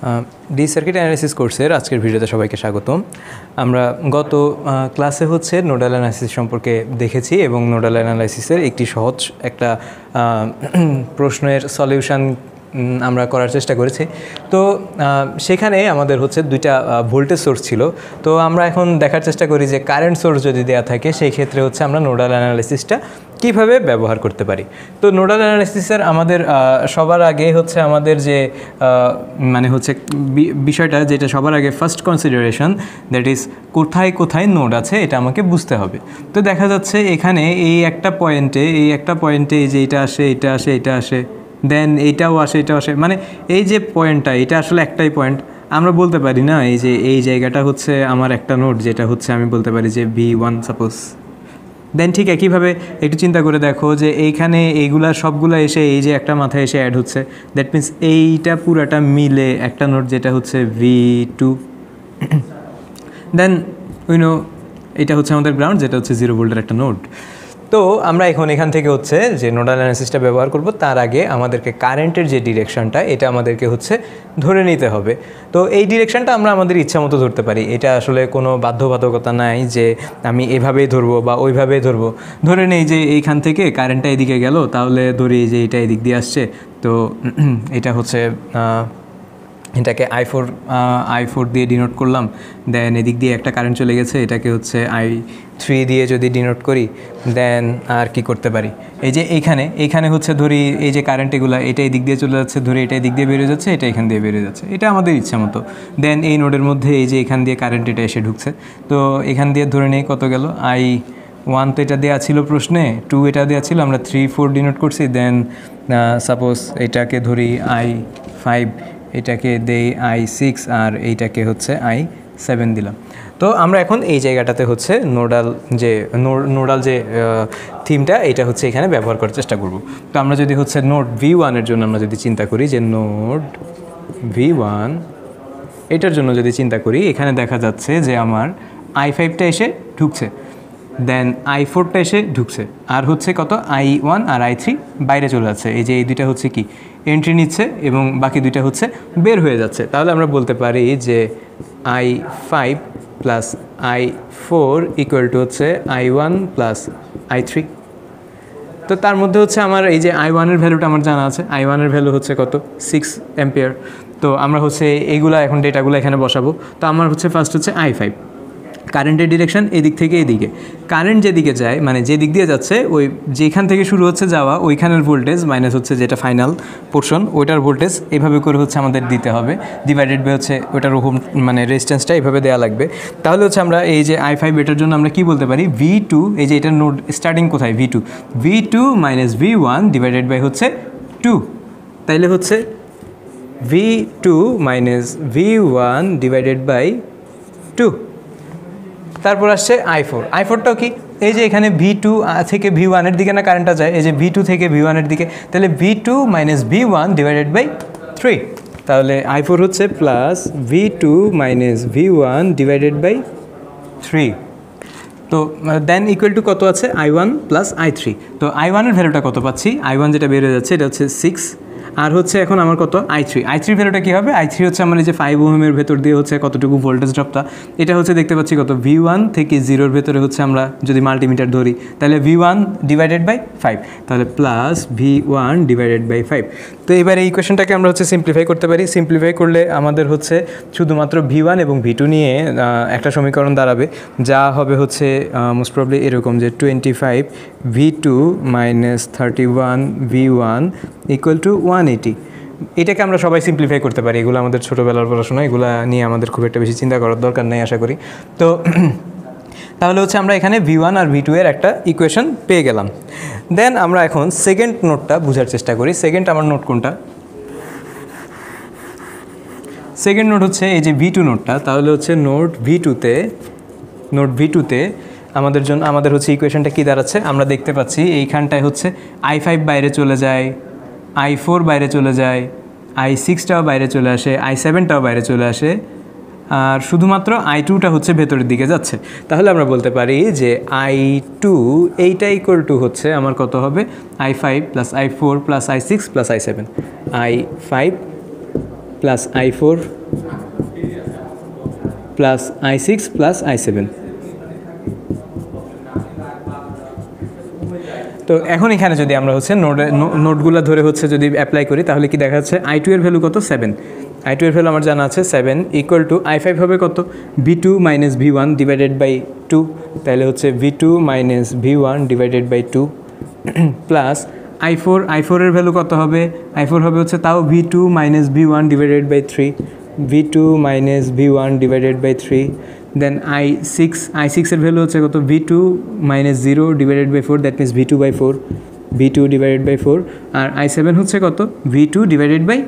D circuit analysis কোর্সের আজকের ভিডিওতে সবাইকে স্বাগতম। আমরা গত ক্লাসে হচ্ছে নোডাল অ্যানালাইসিস সম্পর্কে দেখেছি এবং নোডাল অ্যানালাইসিসের একটি সহজ একটা প্রশ্নের সলিউশন আমরা করার চেষ্টা করেছি। তো সেখানে আমাদের হচ্ছে দুইটা ভোল্টেজ সোর্স ছিল। তো আমরা এখন দেখার চেষ্টা করি যে কারেন্ট সোর্স যদি দেওয়া থাকে সেই ক্ষেত্রে হচ্ছে আমরা নোডাল অ্যানালাইসিসটা কীভাবে ব্যবহার করতে পারি। তো নোডাল অ্যানালাইসিসের আমাদের সবার আগে হচ্ছে আমাদের যে মানে হচ্ছে বিষয়টা যেটা সবার আগে ফার্স্ট কনসিডারেশন, দ্যাট ইজ কোথায় কোথায় নোড আছে এটা আমাকে বুঝতে হবে। তো দেখা যাচ্ছে এখানে এই একটা পয়েন্টে এই যে এটা আসে, এটা আসে, এটা আসে, দেন এইটাও আসে, এটাও আসে, মানে এই যে পয়েন্টটা এটা আসলে একটাই পয়েন্ট। আমরা বলতে পারি না এই যে এই জায়গাটা হচ্ছে আমার একটা নোড, যেটা হচ্ছে আমি বলতে পারি যে V1 সাপোজ। দেন ঠিক একইভাবে একটু চিন্তা করে দেখো যে এইখানে এইগুলা সবগুলো এসে এই যে একটা মাথায় এসে অ্যাড হচ্ছে, দ্যাট মিনস এইটা পুরাটা মিলে একটা নোড যেটা হচ্ছে V2। দেন উইনো এটা হচ্ছে আমাদের গ্রাউন্ড, যেটা হচ্ছে 0 ভোল্টের একটা নোড। তো আমরা এখান থেকে হচ্ছে যে নোডাল অ্যানালাইসিসটা ব্যবহার করব, তার আগে আমাদেরকে কারেন্টের যে ডিরেকশনটা এটা আমাদেরকে হচ্ছে ধরে নিতে হবে। তো এই ডিরেকশনটা আমরা আমাদের ইচ্ছা মতো ধরতে পারি, এটা আসলে কোনো বাধ্যবাধকতা নাই যে আমি এভাবেই ধরবো বা ওইভাবেই ধরবো। ধরে নেই যে এইখান থেকে কারেন্টটা এদিকে গেল, তাহলে ধরি যে এটা এদিক দিয়ে আসছে, তো এটা হচ্ছে এটাকে I4 দিয়ে ডিনোট করলাম। দেন এদিক দিয়ে একটা কারেন্ট চলে গেছে, এটাকে হচ্ছে I3 দিয়ে যদি ডিনোট করি, দেন আর কি করতে পারি, এই যে এইখানে হচ্ছে ধরি এই যে কারেন্ট এগুলো এটা এদিক দিয়ে চলে যাচ্ছে, ধরি এটা এদিক দিয়ে বেরিয়ে যাচ্ছে, এটা এখান দিয়ে বেরিয়ে যাচ্ছে, এটা আমাদের ইচ্ছা মতো। দেন এই নোডের মধ্যে এই যে এখান দিয়ে কারেন্ট এটা এসে ঢুকছে, তো এখান দিয়ে ধরে নেই কত গেল, I1 তো এটা দেওয়া ছিল প্রশ্নে, 2 এটা দেওয়া ছিল, আমরা 3, 4 ডিনোট করছি। দেন সাপোজ এটাকে ধরি I5, এটাকে দেই I6, আর এইটাকে হচ্ছে I7 দিলাম। তো আমরা এখন এই জায়গাটাতে হচ্ছে নোডাল যে থিমটা এটা হচ্ছে এখানে ব্যবহার করার চেষ্টা করব। তো আমরা যদি হচ্ছে নোড V1 এর জন্য আমরা যদি চিন্তা করি যে নোড V1 এটার জন্য যদি চিন্তা করি, এখানে দেখা যাচ্ছে যে আমার I5টা এসে ঢুকছে, দেন I4টা এসে ঢুকছে, আর হচ্ছে কত I1 আর I3 বাইরে চলে যাচ্ছে। এই যে এই দুইটা হচ্ছে কি এন্ট্রি নিচ্ছে এবং বাকি দুইটা হচ্ছে বের হয়ে যাচ্ছে। তাহলে আমরা বলতে পারি যে I5 plus I4 equal to হচ্ছে I1 প্লাস I3। তো তার মধ্যে হচ্ছে আমার এই যে I1 এর ভ্যালুটা আমার জানা আছে, I1 এর ভ্যালু হচ্ছে কত 6 অ্যাম্পিয়ার। তো আমরা হচ্ছে এইগুলা এখন ডেটাগুলো এখানে বসাবো। তো আমার হচ্ছে ফার্স্ট হচ্ছে I5, কারেন্টের ডিরেকশন এদিক থেকে এদিকে, কারেন্ট যেদিকে যায় মানে যে দিক দিয়ে যাচ্ছে ওই যেখান থেকে শুরু হচ্ছে যাওয়া ওইখানের ভোল্টেজ মাইনাস হচ্ছে যেটা ফাইনাল পোর্শন ওইটার ভোল্টেজ, এইভাবে করে হচ্ছে আমাদের দিতে হবে, ডিভাইডেড বাই হচ্ছে ওইটার ওহম মানে রেজিস্ট্যান্সটা এইভাবে দেওয়া লাগবে। তাহলে হচ্ছে আমরা এই যে I5 এটার জন্য আমরা কি বলতে পারি, V2, এই যে এটার নোড স্টার্টিং কোথায় V2 minus V1 divided by হচ্ছে 2, তাইলে হচ্ছে V2 minus V1 divided by 2। তারপর আসছে I4টাও কি এই যে এখানে V2 থেকে V1 এর দিকে না কারেন্টটা যায়, এই যে V2 থেকে V1 এর দিকে, তাহলে V2 minus V1 divided by 3। তাহলে I4 হচ্ছে plus V2 minus V1 divided by 3। তো দেন ইকুয়াল টু কত আছে I1 প্লাস I3। তো I1 এর ভ্যালুটা কত পাচ্ছি, I1 যেটা বের হয়ে যাচ্ছে এটা হচ্ছে 6, আর হচ্ছে এখন আমার কত I3 ভ্যালুটা কী হবে, I3 হচ্ছে আমার এই যে 5 ওহমের ভেতর দিয়ে হচ্ছে কতটুকু ভোল্টেজ ড্রপটা, এটা হচ্ছে দেখতে পাচ্ছি কত V1 থেকে 0-র ভেতরে হচ্ছে আমরা যদি মাল্টিমিটার ধরি তাহলে V1 ডিভাইডেড বাই 5, তাহলে প্লাস V1 ডিভাইডেড বাই 5। তো এবার এই ইকুয়েশনটাকে আমরা হচ্ছে সিম্পলিফাই করতে পারি। সিম্পলিফাই করলে আমাদের হচ্ছে শুধুমাত্র V1 এবং V2 নিয়ে একটা সমীকরণ দাঁড়াবে, যা হবে হচ্ছে মোস্ট প্রবলি এরকম যে 25 V2 minus 31 V1 equal to 180। এটাকে আমরা সবাই সিম্পলিফাই করতে পারি, এগুলো আমাদের ছোটোবেলার পড়াশোনা, এগুলো নিয়ে আমাদের খুব একটা বেশি চিন্তা করার দরকার নেই আশা করি। তো তাহলে হচ্ছে আমরা এখানে V1 আর V2 এর একটা ইকুয়েশন পেয়ে গেলাম। দেন আমরা এখন সেকেন্ড নোটটা বোঝার চেষ্টা করি। সেকেন্ড আমার নোট কোনটা, সেকেন্ড নোট হচ্ছে এই যে V2 নোটটা। তাহলে হচ্ছে নোট V2তে আমাদের হচ্ছে ইকুয়েশনটা কী দাঁড়াচ্ছে, আমরা দেখতে পাচ্ছি এইখানটায় হচ্ছে I5 বাইরে চলে যায়, I4 বাইরে চলে যায়, I6টাও বাইরে চলে আসে, I7টাও বাইরে চলে আসে, আর শুধুমাত্র I2টা হচ্ছে ভেতরের দিকে যাচ্ছে। তাহলে আমরা বলতে পারি যে I2 এইটা ইকুয়াল টু হচ্ছে আমার কত হবে I5 plus I4 plus I6 plus I7, I5 plus i4 plus i6 plus i7। তো এখন এখানে যদি আমরা হচ্ছে নোটগুলো ধরে হচ্ছে যদি অ্যাপ্লাই করি তাহলে কি দেখা যাচ্ছে i2 এর ভ্যালু কত 7, i2 এর ভ্যালু আমার জানা আছে 7 ইকুয়াল টু i5 হবে কত v2 minus v1 divided by 2, তাহলে হচ্ছে v2 minus v1 divided by 2 plus i4 এর ভ্যালু কত হবে, i4 হবে হচ্ছে তাও v2 minus v1 divided by 3, v2 minus v1 divided by 3, then i6 এর ভ্যালু হচ্ছে কত v2 minus 0 divided by 4, that means v2 by 4, v2 divided by 4, আর i7 হচ্ছে কত v2 ডিভাইডেড বাই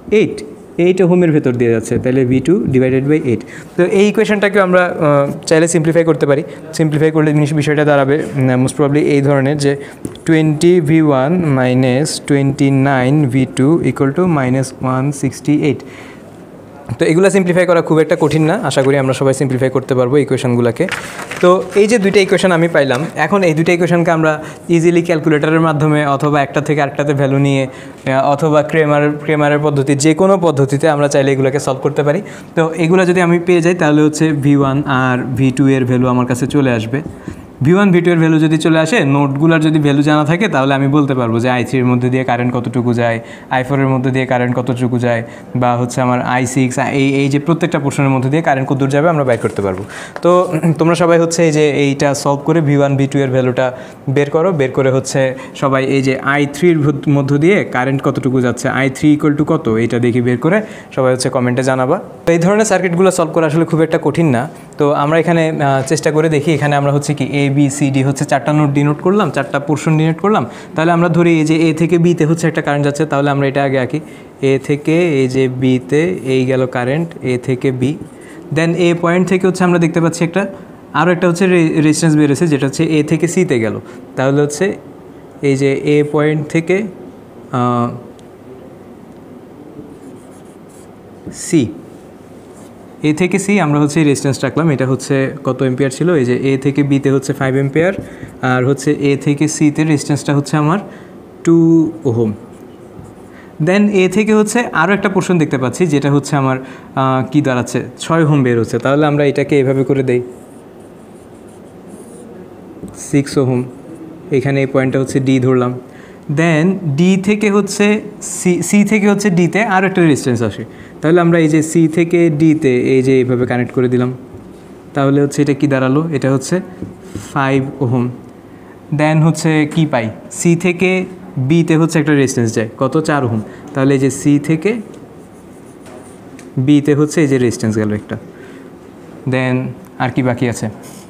8 ওহমের ভেতর দিয়ে যাচ্ছে, তাহলে v2 ডিভাইডেড বাই 8। তো এই ইকুয়েশনটাকে আমরা চাইলে সিম্পলিফাই করতে পারি, সিম্পলিফাই করলে বিষয়টা দাঁড়াবে মোস্ট প্রবলি এই ধরনের যে 20v1 minus 29v2 equal to minus 168। তো এগুলো সিম্পলিফাই করা খুব একটা কঠিন না, আশা করি আমরা সবাই সিম্পলিফাই করতে পারবো ইকুয়েশনগুলোকে। তো এই যে দুইটা ইকুয়েশন আমি পাইলাম, এখন এই দুইটা ইকুয়েশনকে আমরা ইজিলি ক্যালকুলেটরের মাধ্যমে অথবা একটা থেকে আরেকটাতে ভ্যালু নিয়ে অথবা ক্রেমারের পদ্ধতি যে কোনো পদ্ধতিতে আমরা চাইলে এগুলোকে সলভ করতে পারি। তো এগুলো যদি আমি পেয়ে যাই তাহলে হচ্ছে v1 আর v2 এর ভ্যালু আমার কাছে চলে আসবে। v1 v2 এর ভ্যালু যদি চলে আসে, নোটগুলোর যদি ভ্যালু জানা থাকে তাহলে আমি বলতে পারবো যে i3 এর মধ্যে দিয়ে কারেন্ট কতটুকু যায়, i4 এর মধ্যে দিয়ে কারেন্ট কতটুকু যায়, বা হচ্ছে আমার i6 এই যে প্রত্যেকটা পোর্শনের মধ্যে দিয়ে কারেন্ট কত দূর যাবে আমরা বের করতে পারবো। তো তোমরা সবাই হচ্ছে এই যে এইটা সলভ করে v1 v2 এর ভ্যালুটা বের করো, বের করে হচ্ছে সবাই এই যে i3 এর মধ্য দিয়ে কারেন্ট কতটুকু যাচ্ছে, i3 ইকুয়াল টু কত এটা দেখি বের করে সবাই হচ্ছে কমেন্টে জানাবা। তো এই ধরনের সার্কিটগুলো সলভ করা আসলে খুব একটা কঠিন না। তো আমরা এখানে চেষ্টা করে দেখি, এখানে আমরা হচ্ছে কি a b c d হচ্ছে 4টা নোট ডিনোট করলাম, 4টা পোর্শন ডিনোট করলাম। তাহলে আমরা ধরি এই যে a থেকে b তে হচ্ছে একটা কারেন্ট যাচ্ছে, তাহলে আমরা এটা আগে আঁকি, a থেকে এই যে b তে এই গেল কারেন্ট a থেকে b, দেন a পয়েন্ট থেকে হচ্ছে আমরা দেখতে পাচ্ছি আরও একটা হচ্ছে রেজিস্ট্যান্স বেরোছে যেটা হচ্ছে a থেকে c তে গেল, তাহলে হচ্ছে এই যে a পয়েন্ট থেকে c, এ থেকে সি আমরা হচ্ছে রেজিস্ট্যান্স রাখলাম, এটা হচ্ছে কত এম্পিয়ার ছিল, এই যে এ থেকে বিতে হচ্ছে 5 এম্পিয়ার, আর হচ্ছে এ থেকে সিতে রেজিস্ট্যান্সটা হচ্ছে আমার 2 ওহম। দেন এ থেকে হচ্ছে আরও একটা পোর্শন দেখতে পাচ্ছি যেটা হচ্ছে আমার কি দাঁড়াচ্ছে 6 ওহম বের হচ্ছে, তাহলে আমরা এটাকে এভাবে করে দেই 6 ওহম, এখানে এই পয়েন্টটা হচ্ছে ডি ধরলাম। দেন ডি থেকে হচ্ছে সি থেকে হচ্ছে ডিতে আরও একটা রেজিস্ট্যান্স আসে, তাহলে আমরা এই যে সি থেকে ডিতে এই যে এইভাবে কানেক্ট করে দিলাম, তাহলে হচ্ছে এটা কি দাঁড়ালো, এটা হচ্ছে 5 ওহম। দেন হচ্ছে কি পাই, সি থেকে বিতে হচ্ছে একটা রেজিস্ট্যান্স যায় কত 4 ওহম, তাহলে এই যে সি থেকে বিতে হচ্ছে এই যে রেজিস্ট্যান্স গেল একটা। দেন আর কি বাকি আছে,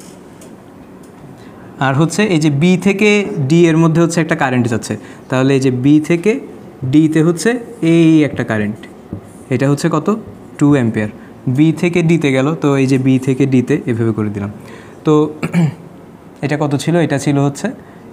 আর হচ্ছে এই যে বি থেকে ডি এর মধ্যে হচ্ছে একটা কারেন্ট যাচ্ছে, তাহলে এই যে বি থেকে ডিতে হচ্ছে এই একটা কারেন্ট, এটা হচ্ছে কত 2 অ্যাম্পিয়ার, বি থেকে ডিতে গেল, তো এই যে বি থেকে ডিতে এভাবে করে দিলাম। তো এটা কত ছিল, এটা ছিল হচ্ছে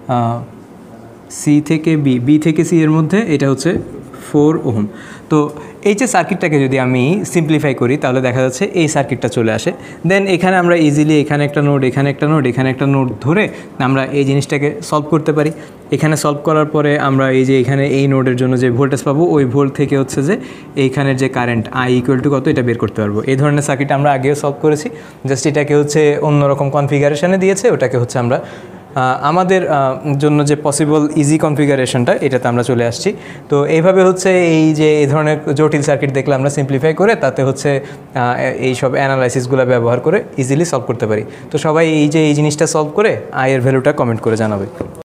সি থেকে বি থেকে সি এর মধ্যে এটা হচ্ছে 4 ওহম। তো এই যে সার্কিটটাকে যদি আমি সিম্পলিফাই করি তাহলে দেখা যাচ্ছে এই সার্কিটটা চলে আসে। দেন এখানে আমরা ইজিলি এখানে একটা নোড, এখানে একটা নোড, এখানে একটা নোড ধরে আমরা এই জিনিসটাকে সলভ করতে পারি। এখানে সলভ করার পরে আমরা এই যে এখানে এই নোডের জন্য যে ভোল্টেজ পাবো ওই ভোল্ট থেকে হচ্ছে যে এইখানের যে কারেন্ট আই ইকুয়াল টু কত এটা বের করতে পারবো। এই ধরনের সার্কিট আমরা আগেও সলভ করেছি, জাস্ট এটাকে হচ্ছে অন্যরকম কনফিগারেশনে দিয়েছে, ওটাকে হচ্ছে আমরা আমাদের জন্য যে পসিবল ইজি কনফিগারেশনটা এটাতে আমরা চলে আসছি। তো এইভাবে হচ্ছে এই যে এই ধরনের জটিল সার্কিট দেখলে আমরা সিম্পলিফাই করে তাতে হচ্ছে এই সব অ্যানালাইসিসগুলো ব্যবহার করে ইজিলি সলভ করতে পারি। তো সবাই এই যে এই জিনিসটা সলভ করে আয়ের ভ্যালুটা কমেন্ট করে জানাবে।